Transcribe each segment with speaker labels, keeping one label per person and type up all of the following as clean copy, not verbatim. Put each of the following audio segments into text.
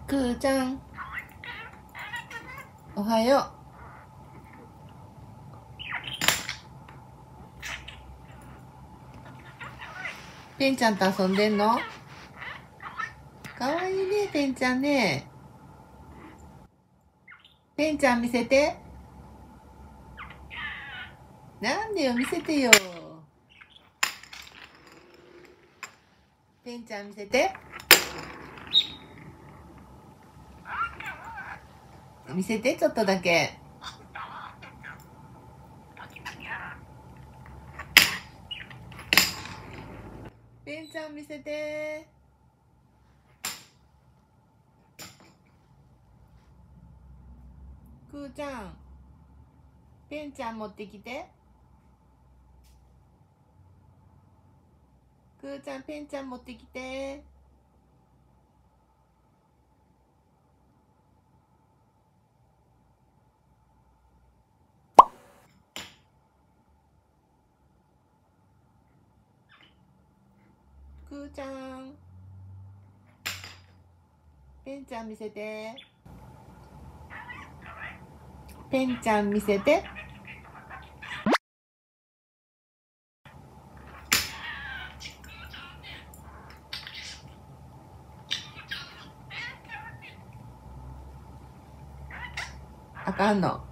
Speaker 1: くーちゃん、おはよう。ペンちゃんと遊んでんの？かわいいね、ペンちゃんね。ペンちゃん見せて。なんでよ、見せてよ。ペンちゃん見せて。見せて、ちょっとだけ。ペンちゃん見せて。くーちゃん、ペンちゃん持ってきて。くーちゃん、ペンちゃん持ってきて。くーちゃん、ペンちゃん見せて。ペンちゃん見せて。あかんの。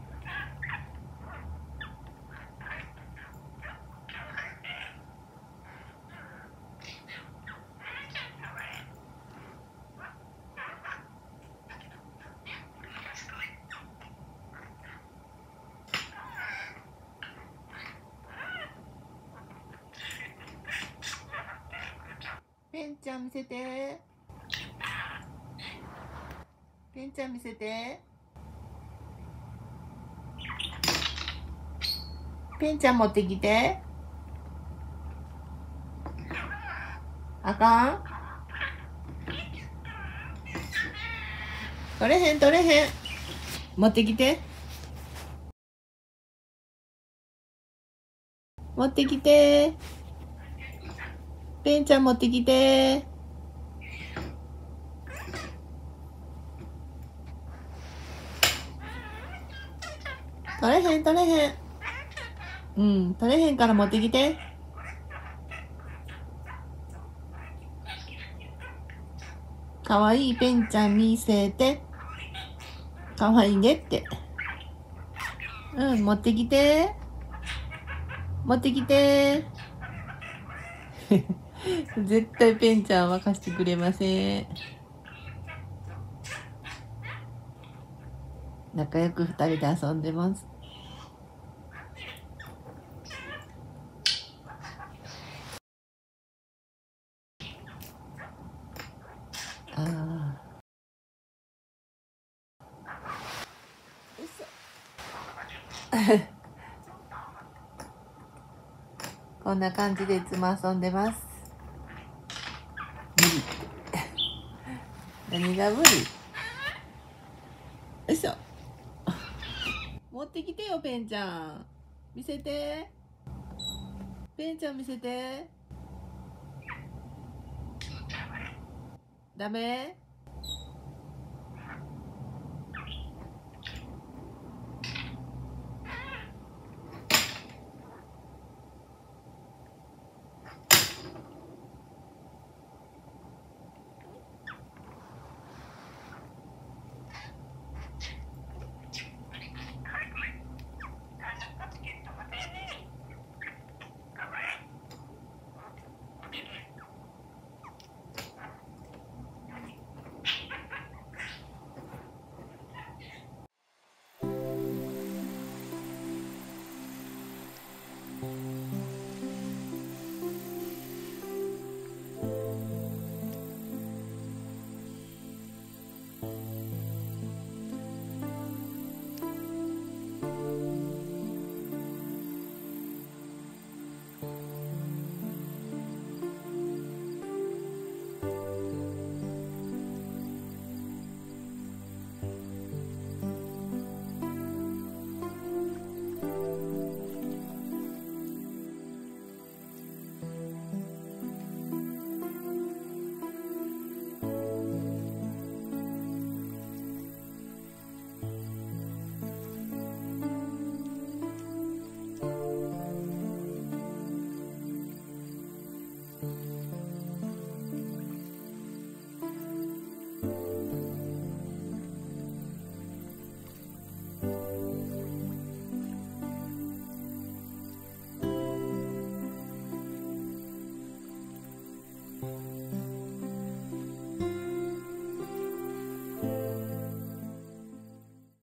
Speaker 1: ペンちゃん見せて。ペンちゃん見せて。ペンちゃん持ってきて。あかん？取れへん取れへん。持ってきて。持ってきて。ペンちゃん持ってきて。取れへん取れへん。うん、取れへんから持ってきて。かわいいペンちゃん見せて。かわいいねって。うん、持ってきて。持ってきて。絶対ペンちゃんは貸してくれません。仲良く2人で遊んでます。ああ。こんな感じでいつも遊んでます。無理って何が無理？よいしょ。持ってきてよ、ペンちゃん。見せて。ペンちゃん見せて。ダメ？